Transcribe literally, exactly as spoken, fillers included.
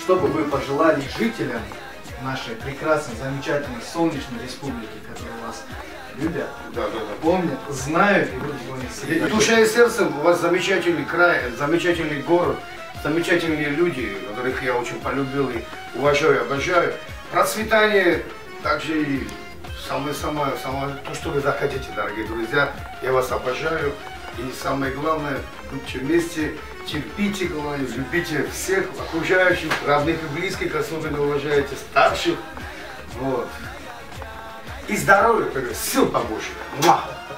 что бы вы пожелали жителям нашей прекрасной, замечательной, солнечной республики, которые вас любят, да, да, да. помнят, знают и будут говорить всегда. И душа и сердце, у вас замечательный край, замечательный город, замечательные люди, которых я очень полюбил и уважаю, обожаю. Процветание, также и самое-самое, самое, то, что вы захотите, дорогие друзья. Я вас обожаю. И самое главное, будьте вместе, терпите, главное, любите всех окружающих, родных и близких, особенно уважайте старших. Вот. И здоровья, сил побольше.